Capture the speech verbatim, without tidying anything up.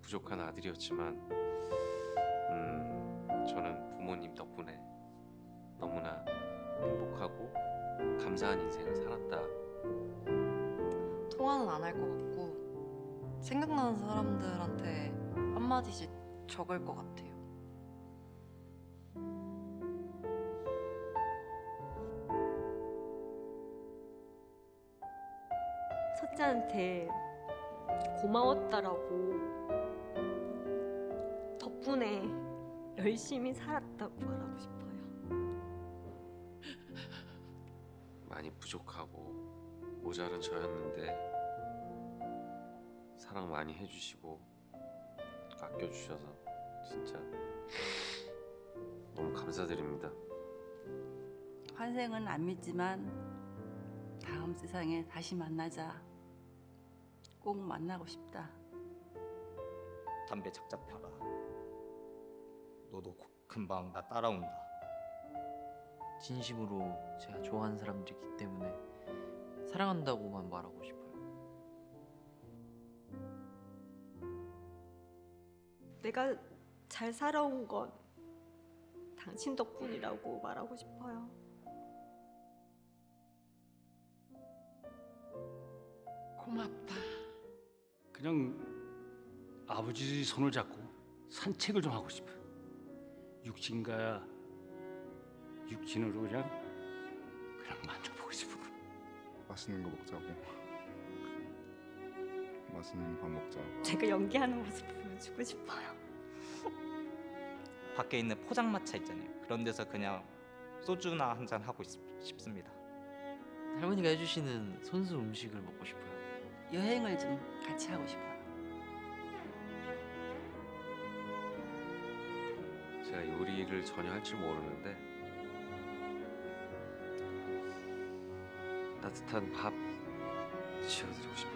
부족한 아들이었지만 음, 저는 부모님 덕분에 너무나 행복하고 감사한 인생을 살았다. 통화는 안 할 것 같고 생각나는 사람들한테 한마디씩 적을 것 같아요. 첫째한테 고마웠다라고, 덕분에 열심히 살았다고 말하고 싶어요. 많이 부족하고 모자란 저였는데 사랑 많이 해주시고 아껴주셔서 진짜 너무 감사드립니다. 환생은 안 믿지만 다음 세상에 다시 만나자. 꼭 만나고 싶다. 담배 작작 펴라. 너도 금방 나 따라온다. 진심으로 제가 좋아하는 사람들이기 때문에 사랑한다고만 말하고 싶어요. 내가 잘 살아온 건 당신 덕분이라고 말하고 싶어요. 고맙다. 그냥 아버지 손을 잡고 산책을 좀 하고 싶어. 육신과 육신으로 그냥 그냥 만나보고 싶어. 맛있는 거 먹자고. 맛있는 밥 먹자. 제가 연기하는 모습 보여주고 싶어요. 밖에 있는 포장마차 있잖아요. 그런 데서 그냥 소주나 한 잔 하고 있, 싶습니다. 할머니가 해주시는 손수 음식을 먹고 싶어요. 여행을 좀 같이 하고 싶어요. 제가 요리를 전혀 할 줄 모르는데 따뜻한 밥 지어드리고 싶어요.